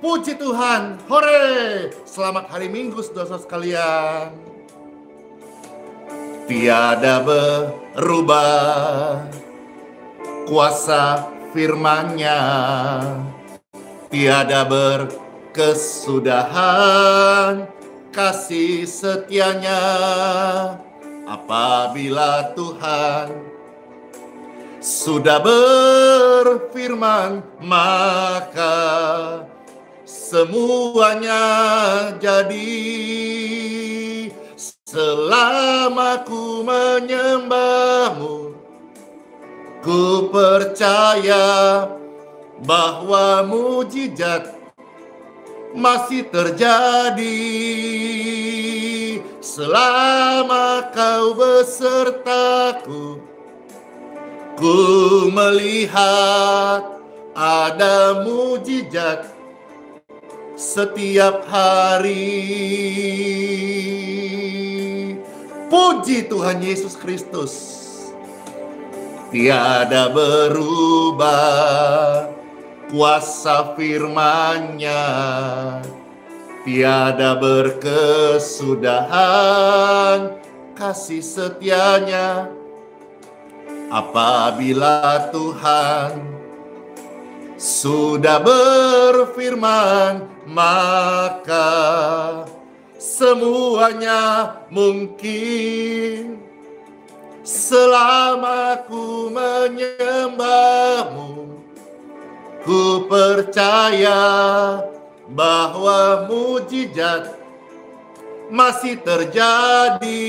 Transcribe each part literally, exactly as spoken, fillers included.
Puji Tuhan, hore! Selamat hari Minggu, saudara sekalian. Tiada berubah kuasa firman-Nya, tiada berkesudahan kasih setia-Nya. Apabila Tuhan sudah berfirman, maka semuanya jadi. Selama ku menyembah-Mu, ku percaya bahwa mujizat masih terjadi. Selama Kau besertaku, ku melihat ada mujizat setiap hari. Puji Tuhan Yesus Kristus. Tiada berubah kuasa firman-Nya, tiada berkesudahan kasih setia-Nya. Apabila Tuhan sudah berfirman, maka semuanya mungkin. Selama ku menyembah-Mu, ku percaya bahwa mujizat masih terjadi.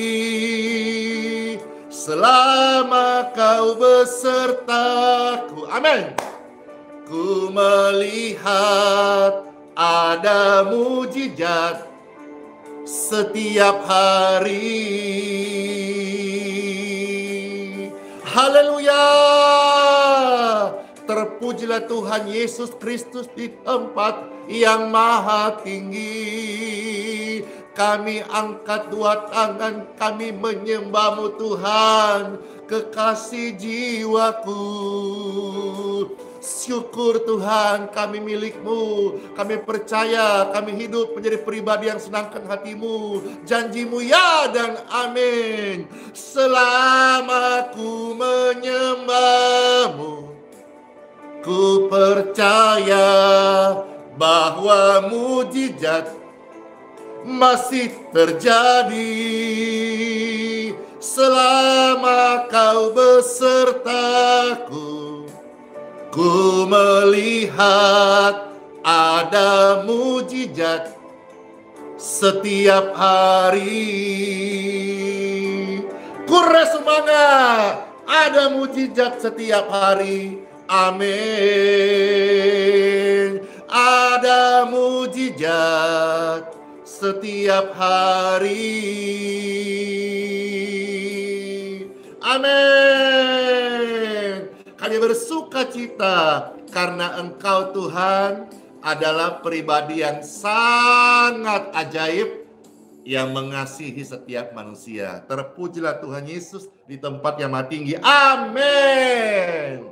Selama Kau besertaku, amin. Ku melihat ada mujizat setiap hari. Haleluya! Terpujilah Tuhan Yesus Kristus di tempat yang maha tinggi. Kami angkat dua tangan, kami menyembah-Mu Tuhan, kekasih jiwaku. Syukur Tuhan, kami milik-Mu. Kami percaya kami hidup menjadi pribadi yang senangkan hati-Mu. Janji-Mu ya dan amin. Selama ku menyembah-Mu, ku percaya bahwa mujizat masih terjadi. Selama Kau besertaku, ku melihat ada mujizat setiap hari. Kurre semangat, ada mujizat setiap hari. Amin. Ada mujizat setiap hari. Amin. Kami bersuka cita karena Engkau Tuhan adalah pribadi yang sangat ajaib yang mengasihi setiap manusia. Terpujilah Tuhan Yesus di tempat yang maha tinggi. Amin.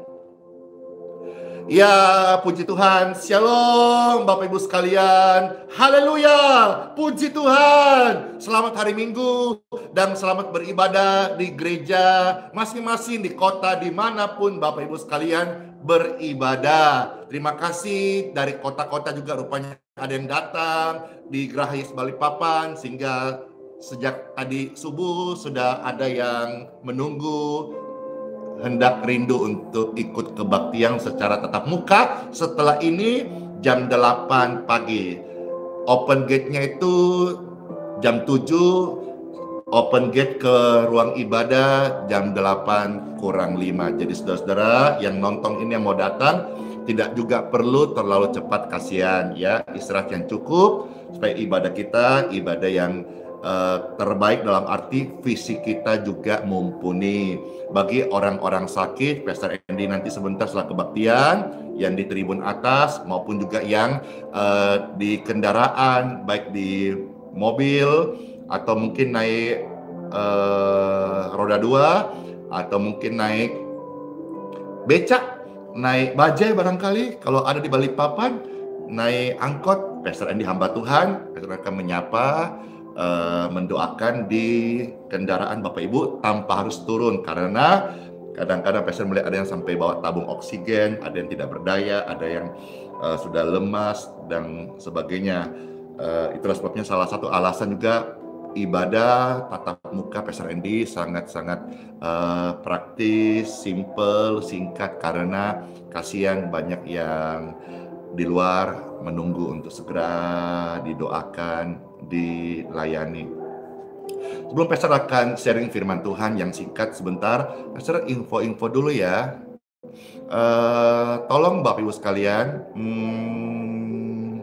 Ya, puji Tuhan. Shalom Bapak Ibu sekalian. Haleluya. Puji Tuhan. Selamat hari Minggu dan selamat beribadah di gereja masing-masing, di kota dimanapun Bapak Ibu sekalian beribadah. Terima kasih dari kota-kota juga rupanya ada yang datang di Geraha Yesus Balikpapan, sehingga sejak tadi subuh sudah ada yang menunggu, hendak rindu untuk ikut kebaktian secara tatap muka. Setelah ini jam delapan pagi. Open gate-nya itu jam tujuh. Open gate ke ruang ibadah jam delapan kurang lima. Jadi saudara-saudara yang nonton ini yang mau datang, tidak juga perlu terlalu cepat, kasihan ya. Istirahat yang cukup supaya ibadah kita ibadah yang uh, terbaik, dalam arti fisik kita juga mumpuni. Bagi orang-orang sakit, Pastor Andy nanti sebentar setelah kebaktian, yang di tribun atas maupun juga yang uh, di kendaraan, baik di mobil atau mungkin naik uh, roda dua, atau mungkin naik becak, naik bajai barangkali. Kalau ada di Balikpapan, naik angkot, Pastor Andy hamba Tuhan, Pastor akan menyapa, uh, mendoakan di kendaraan Bapak Ibu tanpa harus turun, karena kadang-kadang Pastor melihat ada yang sampai bawa tabung oksigen, ada yang tidak berdaya, ada yang uh, sudah lemas dan sebagainya. Uh, itulah sebabnya salah satu alasan juga ibadah tatap muka Pastor Andy sangat-sangat uh, praktis, simple, singkat, karena kasihan banyak yang di luar menunggu untuk segera didoakan, dilayani. Sebelum Pastor akan sharing firman Tuhan yang singkat sebentar, Pastor info-info dulu ya. Uh, tolong Bapak Ibu sekalian, hmm,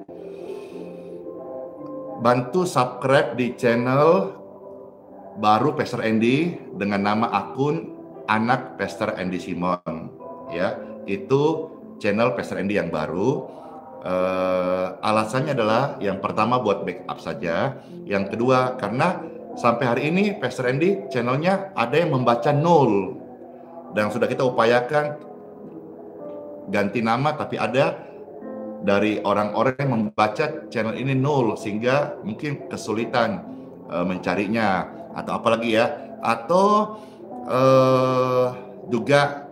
bantu subscribe di channel baru Pastor Andy dengan nama akun Anak Pastor Andy Simon. Ya, itu channel Pastor Andy yang baru. Uh, alasannya adalah yang pertama buat backup saja, yang kedua karena sampai hari ini Pastor Andy channelnya ada yang membaca nol, dan sudah kita upayakan ganti nama, tapi ada dari orang-orang yang membaca channel ini nol, sehingga mungkin kesulitan uh, mencarinya atau apalagi ya, atau uh, juga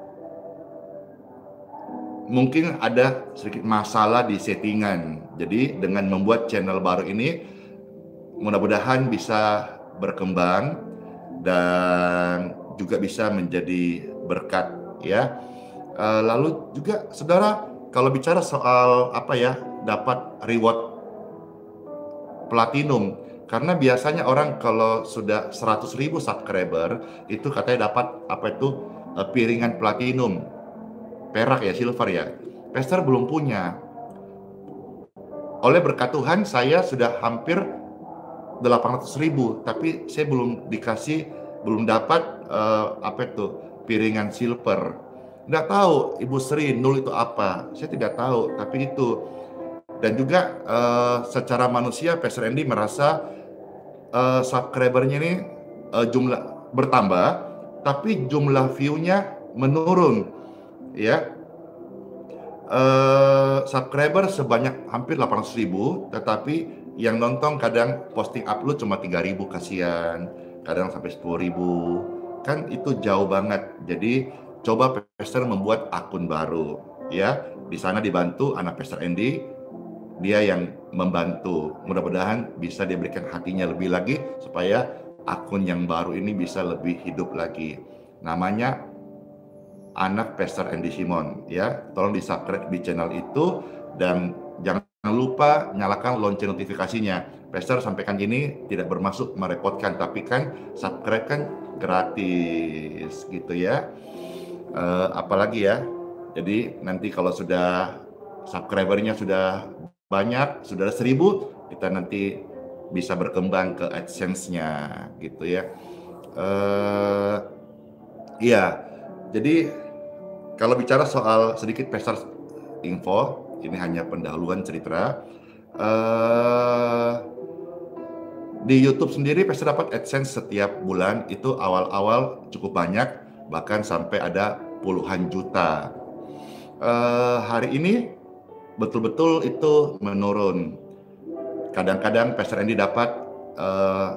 mungkin ada sedikit masalah di settingan. Jadi dengan membuat channel baru ini mudah-mudahan bisa berkembang dan juga bisa menjadi berkat ya. Uh, lalu juga saudara, kalau bicara soal apa ya, dapat reward platinum, karena biasanya orang kalau sudah seratus ribu subscriber itu katanya dapat apa itu uh, piringan platinum, perak ya, silver ya. Pastor belum punya. Oleh berkat Tuhan saya sudah hampir delapan ratus ribu, tapi saya belum dikasih, belum dapat uh, apa itu piringan silver. Nggak tahu Ibu Sri, nol itu apa? Saya tidak tahu, tapi itu. Dan juga uh, secara manusia Pastor Andy merasa uh, subscribernya ini uh, jumlah bertambah, tapi jumlah view-nya menurun, ya. Uh, subscriber sebanyak hampir delapan ratus ribu, tetapi yang nonton kadang posting upload cuma tiga ribu, kasihan. Kadang sampai sepuluh ribu, kan itu jauh banget. Jadi coba Pastor membuat akun baru, ya. Di sana dibantu anak Pastor Andy, dia yang membantu. Mudah-mudahan bisa diberikan hatinya lebih lagi supaya akun yang baru ini bisa lebih hidup lagi. Namanya Anak Pastor Andy Simon, ya. Tolong di-subscribe di channel itu dan jangan lupa nyalakan lonceng notifikasinya. Pastor sampaikan ini tidak bermaksud merepotkan, tapi kan subscribe kan gratis gitu ya. Uh, apalagi ya, jadi nanti kalau sudah subscribernya sudah banyak, sudah ada seribu, kita nanti bisa berkembang ke AdSense-nya gitu ya. Uh, iya, jadi kalau bicara soal sedikit Pastor info, ini hanya pendahuluan cerita. Uh, di YouTube sendiri Pastor dapat AdSense setiap bulan itu awal-awal cukup banyak, bahkan sampai ada puluhan juta. Uh, hari ini betul-betul itu menurun. Kadang-kadang Pastor Andy dapat uh,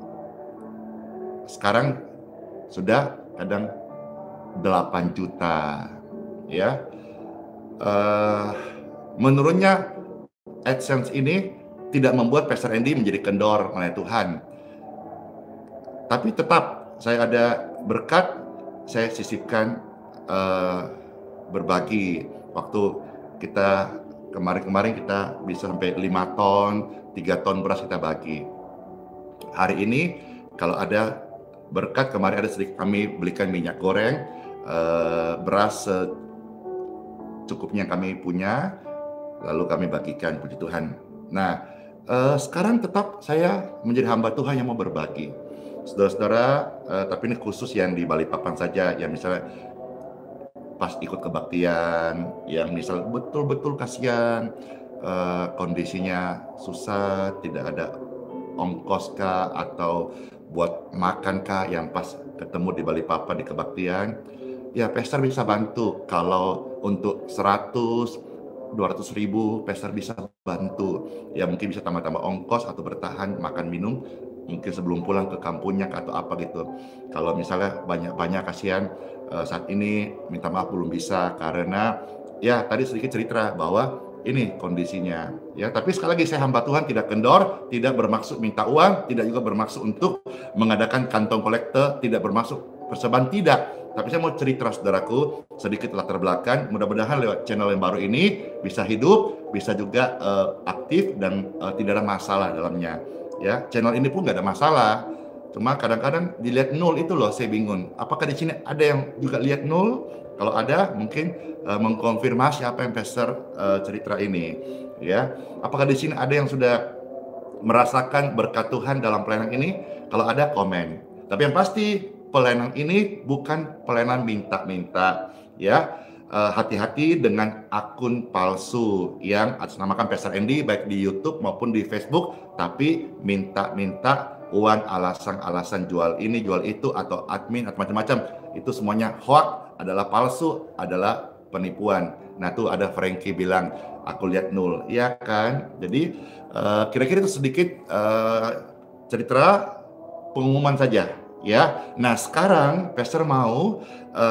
sekarang sudah kadang delapan juta, ya. Uh, menurunnya AdSense ini tidak membuat Pastor Andy menjadi kendor melayani Tuhan, tapi tetap saya ada berkat, saya sisipkan uh, berbagi. Waktu kita kemarin-kemarin kita bisa sampai lima ton, tiga ton beras kita bagi. Hari ini kalau ada berkat, kemarin ada sedikit kami belikan minyak goreng, uh, beras secukupnya kami punya, lalu kami bagikan, puji Tuhan. Nah, uh, sekarang tetap saya menjadi hamba Tuhan yang mau berbagi. Saudara-saudara, uh, tapi ini khusus yang di Balikpapan saja, yang misalnya pas ikut kebaktian, yang misal betul-betul kasihan, uh, kondisinya susah, tidak ada ongkos kah, atau buat makan kah, yang pas ketemu di Balikpapan di kebaktian, ya Pastor bisa bantu. Kalau untuk seratus, dua ratus ribu, pastor bisa bantu. Ya mungkin bisa tambah-tambah ongkos atau bertahan makan minum mungkin sebelum pulang ke kampungnya atau apa gitu. Kalau misalnya banyak-banyak, kasihan uh, saat ini minta maaf belum bisa karena ya tadi sedikit cerita bahwa ini kondisinya ya. Tapi sekali lagi saya hamba Tuhan, tidak kendor, tidak bermaksud minta uang, tidak juga bermaksud untuk mengadakan kantong kolektor, tidak bermaksud persembahan, tidak. Tapi saya mau cerita saudaraku sedikit latar belakang. Mudah-mudahan lewat channel yang baru ini bisa hidup, bisa juga uh, aktif dan uh, tidak ada masalah dalamnya. Ya, channel ini pun nggak ada masalah. Cuma kadang-kadang dilihat nol itu loh, saya bingung. Apakah di sini ada yang juga lihat nol? Kalau ada, mungkin uh, mengkonfirmasi apa yang pastor uh, cerita ini. Ya, apakah di sini ada yang sudah merasakan berkat Tuhan dalam pelayanan ini? Kalau ada, komen. Tapi yang pasti pelayanan ini bukan pelayanan minta-minta. Ya. Uh, hati-hati dengan akun palsu yang atasnamakan Pastor Andy baik di YouTube maupun di Facebook, tapi minta-minta uang, alasan-alasan jual ini, jual itu, atau admin atau macam-macam. Itu semuanya hoax, adalah palsu, adalah penipuan. Nah tuh ada Frankie bilang, aku lihat nol, ya kan? Jadi uh, kira-kira itu sedikit uh, cerita pengumuman saja. Ya, nah sekarang Pastor mau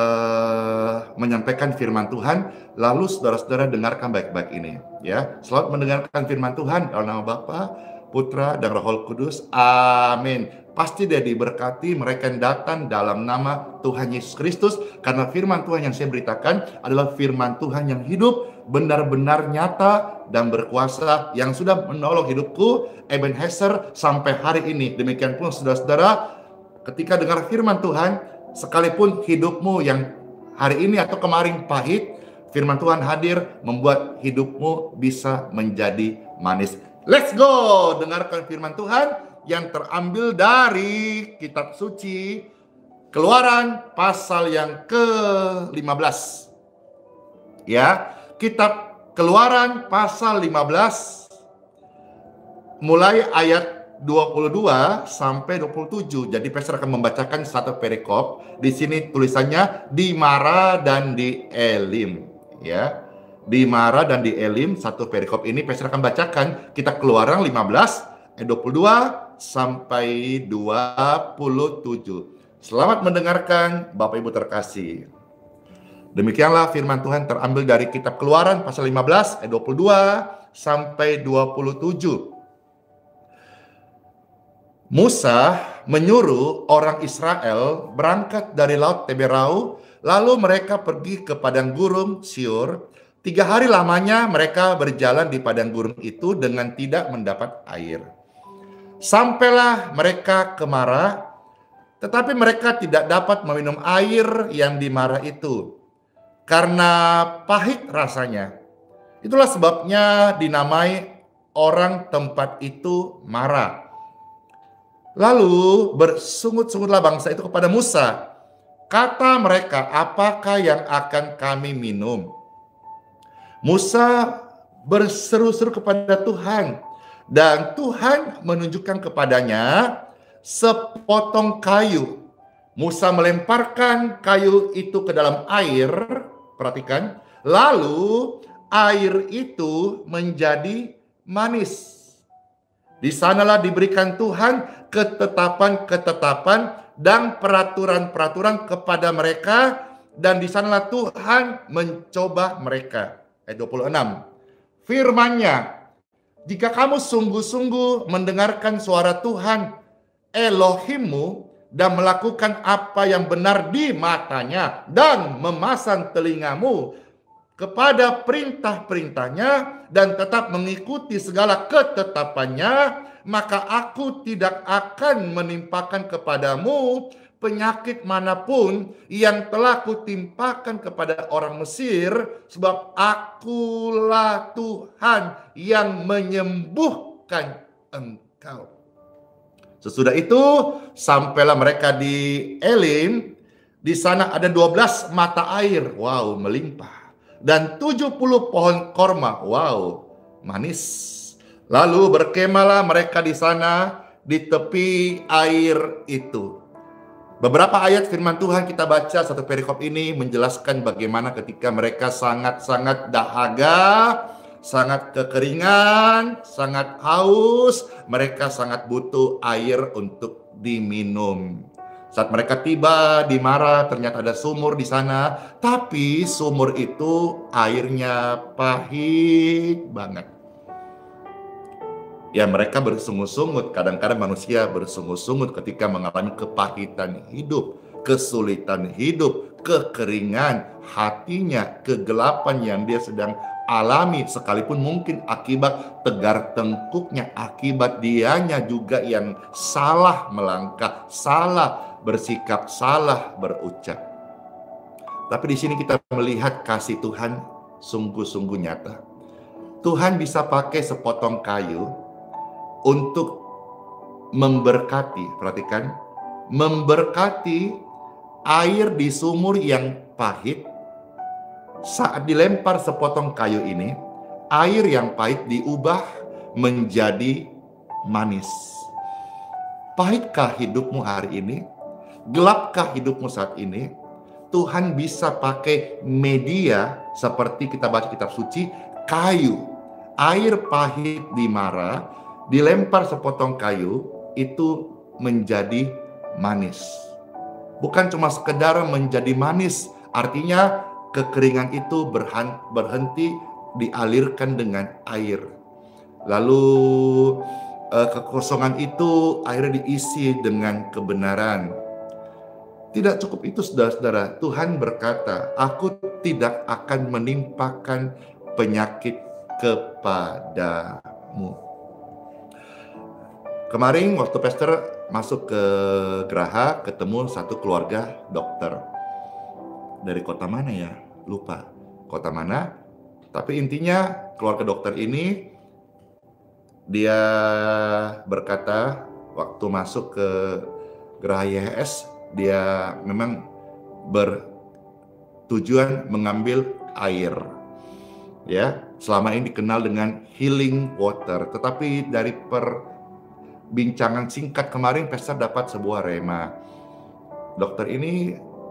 uh, menyampaikan firman Tuhan, lalu saudara-saudara dengarkan baik-baik ini. Ya, selamat mendengarkan firman Tuhan dalam nama Bapa, Putra, dan Roh Kudus. Amin. Pasti dia diberkati mereka yang datang dalam nama Tuhan Yesus Kristus, karena firman Tuhan yang saya beritakan adalah firman Tuhan yang hidup, benar-benar nyata dan berkuasa, yang sudah menolong hidupku, Ebenezer, sampai hari ini. Demikian pun saudara-saudara, ketika dengar firman Tuhan, sekalipun hidupmu yang hari ini atau kemarin pahit, firman Tuhan hadir membuat hidupmu bisa menjadi manis. Let's go! Dengarkan firman Tuhan yang terambil dari kitab suci Keluaran pasal yang ke lima belas. Ya, kitab Keluaran pasal lima belas mulai ayat dua puluh dua sampai dua puluh tujuh. Jadi pastor akan membacakan satu perikop. Di sini tulisannya di Mara dan di Elim, ya. Di Mara dan di Elim, satu perikop ini pastor akan bacakan kitab Keluaran lima belas ayat dua puluh dua sampai dua puluh tujuh. Selamat mendengarkan Bapak Ibu terkasih. Demikianlah firman Tuhan terambil dari kitab Keluaran pasal lima belas ayat dua puluh dua sampai dua puluh tujuh. Musa menyuruh orang Israel berangkat dari Laut Teberau, lalu mereka pergi ke padang gurun Syur. Tiga hari lamanya mereka berjalan di padang gurun itu dengan tidak mendapat air. Sampailah mereka ke Mara, tetapi mereka tidak dapat meminum air yang di Mara itu, karena pahit rasanya. Itulah sebabnya dinamai orang tempat itu Mara. Lalu bersungut-sungutlah bangsa itu kepada Musa. Kata mereka, apakah yang akan kami minum? Musa berseru-seru kepada Tuhan, dan Tuhan menunjukkan kepadanya sepotong kayu. Musa melemparkan kayu itu ke dalam air, perhatikan, lalu air itu menjadi manis. Di sanalah diberikan Tuhan ketetapan-ketetapan dan peraturan-peraturan kepada mereka, dan di sanalah Tuhan mencoba mereka. Ayat dua puluh enam. Firman-Nya, jika kamu sungguh-sungguh mendengarkan suara Tuhan Elohimmu dan melakukan apa yang benar di matanya dan memasang telingamu kepada perintah-perintahnya dan tetap mengikuti segala ketetapannya, maka aku tidak akan menimpakan kepadamu penyakit manapun yang telah kutimpakan kepada orang Mesir, sebab akulah Tuhan yang menyembuhkan engkau. Sesudah itu sampailah mereka di Elim. Di sana ada dua belas mata air, wow, melimpah, dan tujuh puluh pohon korma, wow, manis. Lalu berkemahlah mereka di sana di tepi air itu. Beberapa ayat firman Tuhan kita baca, satu perikop ini menjelaskan bagaimana ketika mereka sangat-sangat dahaga, sangat kekeringan, sangat haus, mereka sangat butuh air untuk diminum. Saat mereka tiba di Mara, ternyata ada sumur di sana, tapi sumur itu airnya pahit banget. Ya, mereka bersungut-sungut. Kadang-kadang manusia bersungut-sungut ketika mengalami kepahitan hidup, kesulitan hidup, kekeringan hatinya, kegelapan yang dia sedang alami, sekalipun mungkin akibat tegar tengkuknya, akibat dianya juga yang salah melangkah, salah bersikap, salah berucap. Tapi di sini kita melihat kasih Tuhan sungguh-sungguh nyata. Tuhan bisa pakai sepotong kayu untuk memberkati, perhatikan, memberkati air di sumur yang pahit. Saat dilempar sepotong kayu ini, air yang pahit diubah menjadi manis. Pahitkah hidupmu hari ini? Gelapkah hidupmu saat ini? Tuhan bisa pakai media seperti kita baca kitab suci, kayu, air pahit di Mara, dilempar sepotong kayu, itu menjadi manis. Bukan cuma sekedar menjadi manis, artinya kekeringan itu berhenti dialirkan dengan air. Lalu eh, kekosongan itu akhirnya diisi dengan kebenaran. Tidak cukup itu, saudara-saudara. Tuhan berkata, aku tidak akan menimpakan penyakit kepadamu. Kemarin waktu pastor masuk ke Geraha, ketemu satu keluarga dokter. Dari kota mana ya? Lupa. Kota mana? Tapi intinya keluarga dokter ini, dia berkata waktu masuk ke Geraha Y H S, dia memang bertujuan mengambil air. Ya, selama ini dikenal dengan healing water. Tetapi dari per bincangan singkat kemarin, pastor dapat sebuah rema. Dokter ini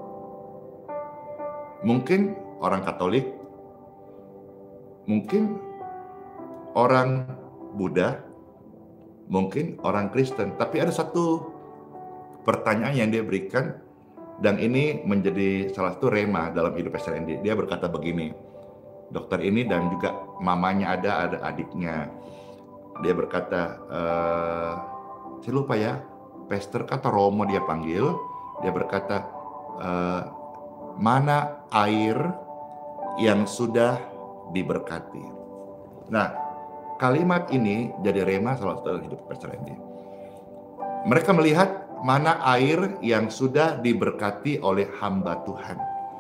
mungkin orang Katolik, mungkin orang Buddha, mungkin orang Kristen. Tapi ada satu pertanyaan yang dia berikan, dan ini menjadi salah satu rema dalam hidup pastor Andy. Dia berkata begini, dokter ini dan juga mamanya ada, ada adiknya. Dia berkata, e, saya lupa ya, pastor kata Romo dia panggil. Dia berkata, e, mana air yang sudah diberkati. Nah, kalimat ini jadi rema salah satu hidup pastor Andy. Mereka melihat mana air yang sudah diberkati oleh hamba Tuhan.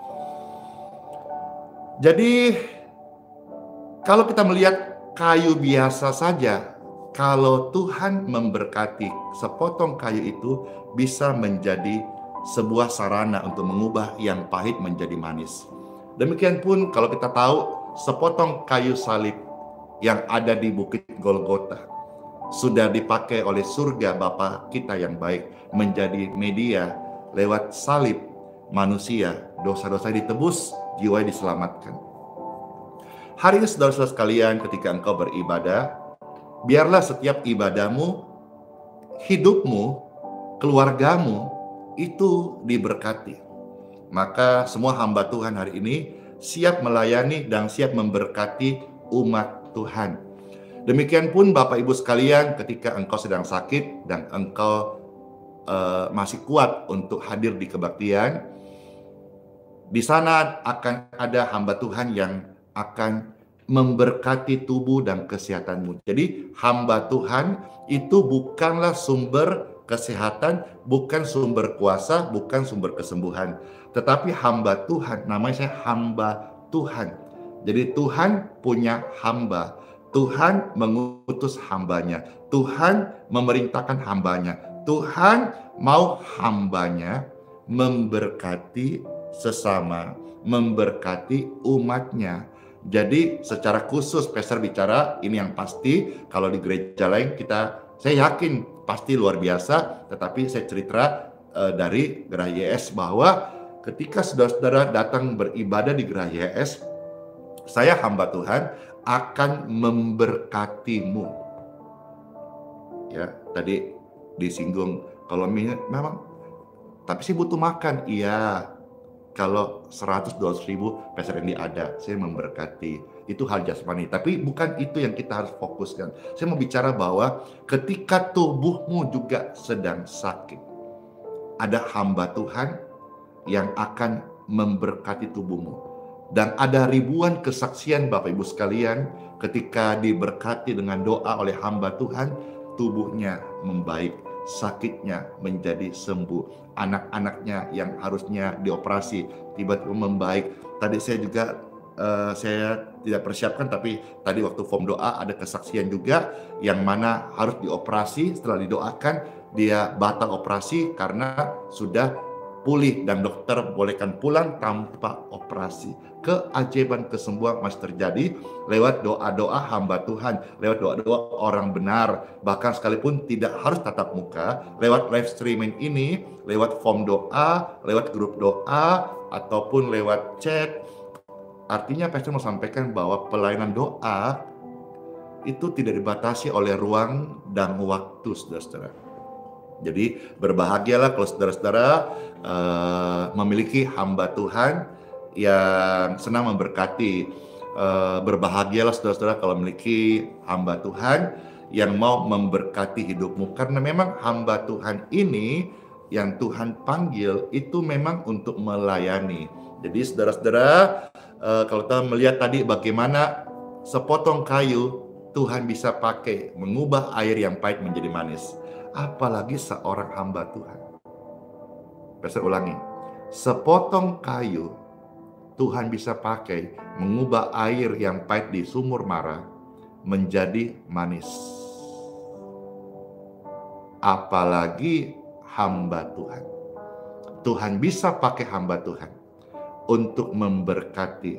Jadi, kalau kita melihat kayu biasa saja, kalau Tuhan memberkati, sepotong kayu itu bisa menjadi sebuah sarana untuk mengubah yang pahit menjadi manis. Demikian pun kalau kita tahu sepotong kayu salib yang ada di Bukit Golgota sudah dipakai oleh surga Bapa kita yang baik menjadi media lewat salib manusia, dosa-dosa ditebus, jiwa diselamatkan. Hari ini saudara-saudara sekalian, ketika engkau beribadah, biarlah setiap ibadahmu, hidupmu, keluargamu itu diberkati. Maka semua hamba Tuhan hari ini siap melayani dan siap memberkati umat Tuhan. Demikian pun Bapak Ibu sekalian, ketika engkau sedang sakit dan engkau uh, masih kuat untuk hadir di kebaktian, di sana akan ada hamba Tuhan yang akan memberkati tubuh dan kesehatanmu. Jadi hamba Tuhan itu bukanlah sumber kesehatan, bukan sumber kuasa, bukan sumber kesembuhan. Tetapi hamba Tuhan, namanya saya hamba Tuhan. Jadi Tuhan punya hamba. Tuhan mengutus hambanya. Tuhan memerintahkan hambanya. Tuhan mau hambanya memberkati sesama, memberkati umatnya. Jadi secara khusus pastor bicara ini yang pasti, kalau di gereja lain kita, saya yakin pasti luar biasa, tetapi saya cerita uh, dari Gerah Y S bahwa ketika saudara-saudara datang beribadah di Gerah Y S, saya hamba Tuhan akan memberkatimu. Ya, tadi disinggung kalau memang tapi sih butuh makan. Iya. Kalau seratus dua ratus ribu Pastor Andy ada, saya memberkati. Itu hal jasmani, tapi bukan itu yang kita harus fokuskan. Saya mau bicara bahwa ketika tubuhmu juga sedang sakit, ada hamba Tuhan yang akan memberkati tubuhmu. Dan ada ribuan kesaksian Bapak Ibu sekalian, ketika diberkati dengan doa oleh hamba Tuhan, tubuhnya membaik, sakitnya menjadi sembuh. Anak-anaknya yang harusnya dioperasi tiba-tiba membaik. Tadi saya juga uh, saya tidak persiapkan, tapi tadi waktu form doa ada kesaksian juga yang mana harus dioperasi. Setelah didoakan dia batal operasi karena sudah pulih dan dokter bolehkan pulang tanpa operasi. Keajaiban kesembuhan masih terjadi lewat doa-doa hamba Tuhan, lewat doa-doa orang benar. Bahkan sekalipun tidak harus tatap muka, lewat live streaming ini, lewat form doa, lewat grup doa, ataupun lewat chat. Artinya Pastor mau sampaikan bahwa pelayanan doa itu tidak dibatasi oleh ruang dan waktu, saudara-saudara. Jadi berbahagialah kalau saudara-saudara uh, memiliki hamba Tuhan yang senang memberkati. Uh, berbahagialah saudara-saudara kalau memiliki hamba Tuhan yang mau memberkati hidupmu. Karena memang hamba Tuhan ini yang Tuhan panggil itu memang untuk melayani. Jadi saudara-saudara, uh, kalau kita melihat tadi bagaimana sepotong kayu Tuhan bisa pakai mengubah air yang pahit menjadi manis. Apalagi seorang hamba Tuhan. Saya ulangi, sepotong kayu Tuhan bisa pakai mengubah air yang pahit di sumur mara menjadi manis. Apalagi hamba Tuhan. Tuhan bisa pakai hamba Tuhan untuk memberkati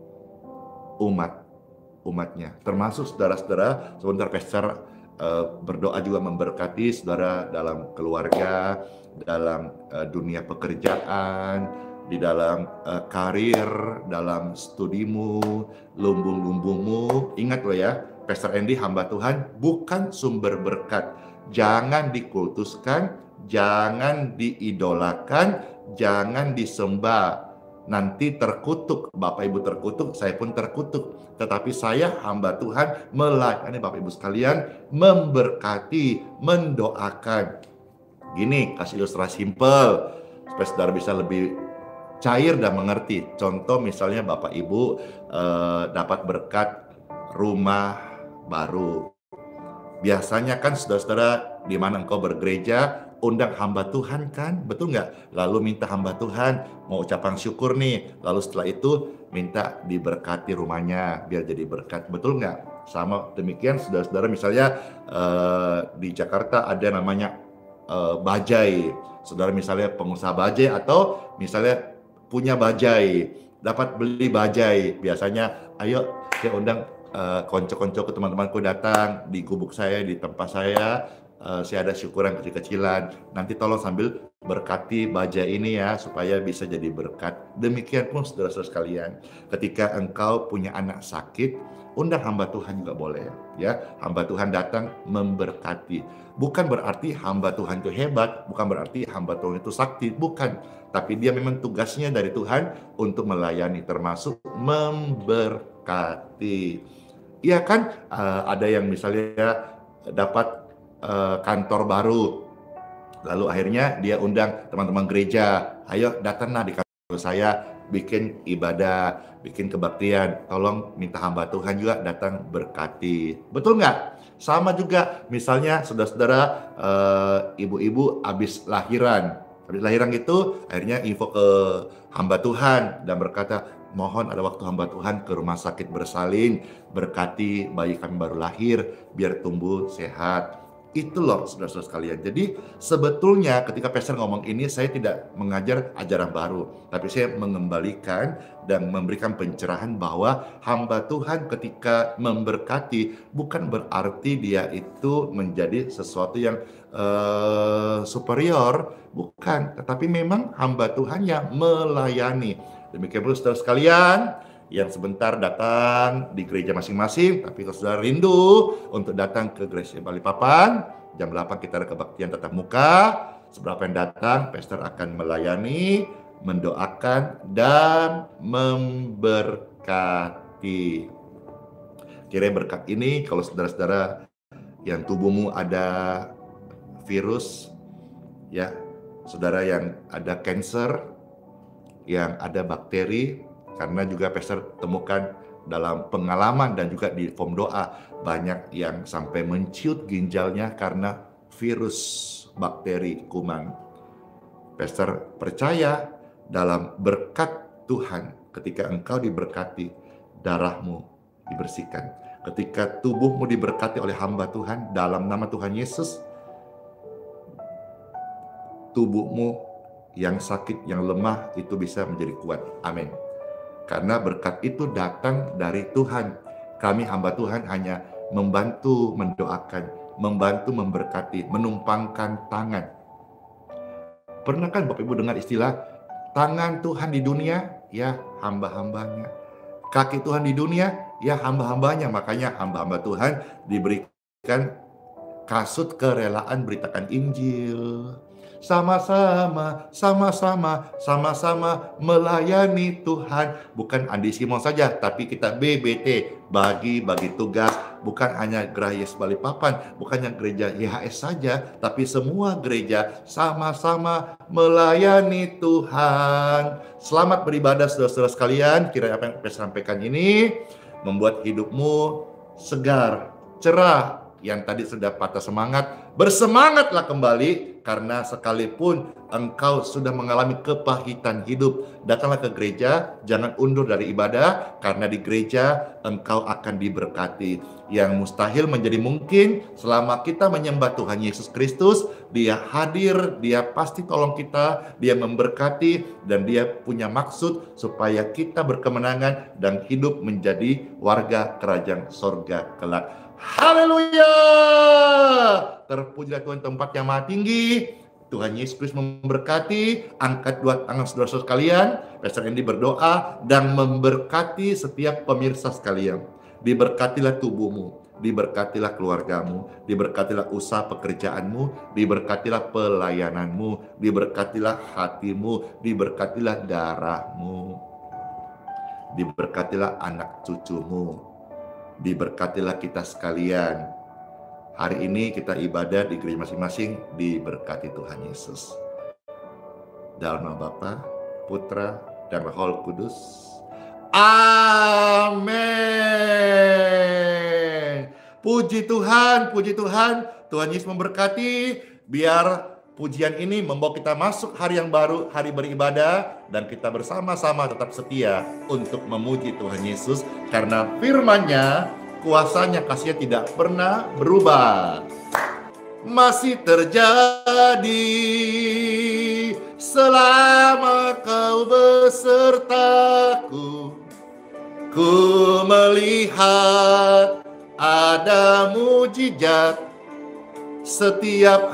umat umatnya, termasuk saudara-saudara. Sebentar Pastor Uh, berdoa juga memberkati saudara dalam keluarga, dalam uh, dunia pekerjaan, di dalam uh, karir, dalam studimu, lumbung-lumbungmu. Ingat loh ya, Pastor Andy hamba Tuhan bukan sumber berkat. Jangan dikultuskan, jangan diidolakan, jangan disembah. Nanti terkutuk, Bapak Ibu terkutuk, saya pun terkutuk. Tetapi saya hamba Tuhan melayani Bapak Ibu sekalian, memberkati, mendoakan. Gini, kasih ilustrasi simpel supaya saudara bisa lebih cair dan mengerti. Contoh misalnya Bapak Ibu eh, dapat berkat rumah baru. Biasanya kan saudara-saudara di mana engkau bergereja, undang hamba Tuhan kan, betul nggak? Lalu minta hamba Tuhan mau ucapan syukur nih, lalu setelah itu minta diberkati rumahnya biar jadi berkat, betul nggak? Sama demikian saudara-saudara, misalnya eh, di Jakarta ada namanya eh, bajai, saudara misalnya pengusaha bajai atau misalnya punya bajai, dapat beli bajai, biasanya ayo saya undang eh, konco-konco ke teman-temanku datang di gubuk saya, di tempat saya. Uh, saya ada syukuran kecil-kecilan, nanti tolong sambil berkati baja ini ya supaya bisa jadi berkat. Demikian pun saudara-saudara sekalian, ketika engkau punya anak sakit, undang hamba Tuhan juga boleh ya. Hamba Tuhan datang memberkati. Bukan berarti hamba Tuhan itu hebat, bukan berarti hamba Tuhan itu sakti, bukan. Tapi dia memang tugasnya dari Tuhan untuk melayani, termasuk memberkati. Iya kan? Uh, ada yang misalnya dapat Uh, kantor baru, lalu akhirnya dia undang teman-teman gereja, ayo datanglah di kantor saya, bikin ibadah, bikin kebaktian, tolong minta hamba Tuhan juga datang berkati, betul nggak? Sama juga misalnya saudara-saudara, uh, ibu-ibu habis lahiran, habis lahiran itu akhirnya info ke hamba Tuhan dan berkata, mohon ada waktu hamba Tuhan ke rumah sakit bersalin, berkati bayi kami baru lahir biar tumbuh sehat. Itu loh saudara-saudara sekalian. Jadi sebetulnya ketika pastor ngomong ini, saya tidak mengajar ajaran baru, tapi saya mengembalikan dan memberikan pencerahan bahwa hamba Tuhan ketika memberkati bukan berarti dia itu menjadi sesuatu yang uh, superior, bukan. Tetapi memang hamba Tuhan yang melayani. Demikian pula saudara sekalian yang sebentar datang di gereja masing-masing, tapi kalau saudara rindu untuk datang ke gereja Balikpapan, jam delapan kita ada kebaktian tatap muka. Seberapa yang datang, pastor akan melayani, mendoakan, dan memberkati. Kiranya berkat ini, kalau saudara-saudara yang tubuhmu ada virus, ya, saudara yang ada cancer, yang ada bakteri, karena juga pastor temukan dalam pengalaman dan juga di form doa, banyak yang sampai menciut ginjalnya karena virus bakteri kuman. Pastor percaya dalam berkat Tuhan, ketika engkau diberkati, darahmu dibersihkan. Ketika tubuhmu diberkati oleh hamba Tuhan, dalam nama Tuhan Yesus, tubuhmu yang sakit, yang lemah, itu bisa menjadi kuat. Amin. Karena berkat itu datang dari Tuhan. Kami hamba Tuhan hanya membantu mendoakan, membantu memberkati, menumpangkan tangan. Pernah kan Bapak Ibu dengar istilah tangan Tuhan di dunia? Ya, hamba-hambanya. Kaki Tuhan di dunia? Ya, hamba-hambanya. Makanya hamba-hamba Tuhan diberikan kasut kerelaan beritakan Injil. Sama-sama, sama-sama, sama-sama melayani Tuhan. Bukan Andi Simon saja, tapi kita B B T, bagi-bagi tugas. Bukan hanya Gereja Yesus Balikpapan, bukan hanya gereja Y H S saja, tapi semua gereja sama-sama melayani Tuhan. Selamat beribadah saudara-saudara sekalian. Kiranya apa yang saya sampaikan ini membuat hidupmu segar, cerah. Yang tadi sudah patah semangat, bersemangatlah kembali, karena sekalipun engkau sudah mengalami kepahitan hidup, datanglah ke gereja, jangan undur dari ibadah, karena di gereja engkau akan diberkati. Yang mustahil menjadi mungkin selama kita menyembah Tuhan Yesus Kristus. Dia hadir, dia pasti tolong kita, dia memberkati, dan dia punya maksud supaya kita berkemenangan dan hidup menjadi warga kerajaan sorga kelak. Haleluya! Terpujilah Tuhan tempat yang maha tinggi. Tuhan Yesus Kristus memberkati. Angkat dua tangan saudara-saudara sekalian. Pastor Andy berdoa dan memberkati setiap pemirsa sekalian. Diberkatilah tubuhmu, diberkatilah keluargamu, diberkatilah usaha pekerjaanmu, diberkatilah pelayananmu, diberkatilah hatimu, diberkatilah darahmu, diberkatilah anak cucumu, diberkatilah kita sekalian. Hari ini kita ibadah di gereja masing-masing, diberkati Tuhan Yesus. Dalam nama Bapa, Putra, dan Roh Kudus. Amin. Puji Tuhan, puji Tuhan. Tuhan Yesus memberkati. Biar pujian ini membawa kita masuk hari yang baru, hari beribadah, dan kita bersama-sama tetap setia untuk memuji Tuhan Yesus, karena firman-Nya, kuasanya, kasih-Nya tidak pernah berubah. Masih terjadi selama kau besertaku. Ku melihat ada mujizat setiap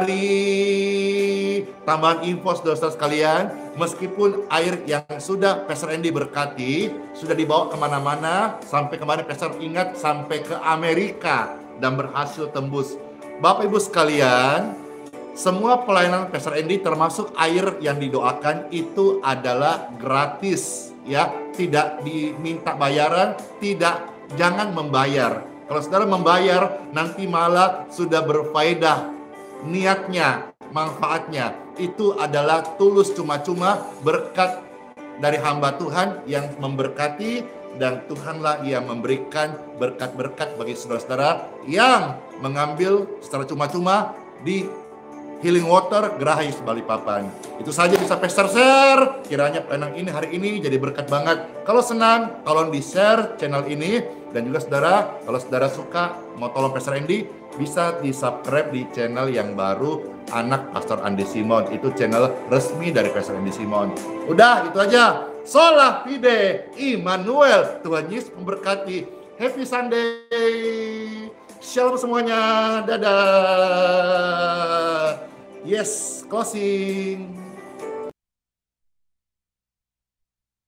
hari. Tambahan info saudara-saudara sekalian, meskipun air yang sudah Pastor Andy berkati, sudah dibawa kemana-mana, sampai kemarin Pastor ingat sampai ke Amerika dan berhasil tembus. Bapak Ibu sekalian, semua pelayanan Pastor Andy termasuk air yang didoakan itu adalah gratis, ya, tidak diminta bayaran, tidak, jangan membayar. Kalau saudara membayar, nanti malah sudah berfaedah niatnya, manfaatnya. Itu adalah tulus, cuma-cuma berkat dari hamba Tuhan yang memberkati, dan Tuhanlah yang memberikan berkat-berkat bagi saudara-saudara yang mengambil secara cuma-cuma di Healing Water Geraha Yesus Balikpapan. Itu saja bisa Pastor share. Kiranya pelayanan ini hari ini jadi berkat banget. Kalau senang, tolong di-share channel ini. Dan juga saudara, kalau saudara suka mau tolong Pastor Andy, bisa di-subscribe di channel yang baru Anak Pastor Andi Simon. Itu channel resmi dari Pastor Andi Simon. Udah, itu aja. Sola Fide Immanuel. Tuhan Yesus memberkati. Happy Sunday. Shalom semuanya. Dadah. Yes, closing.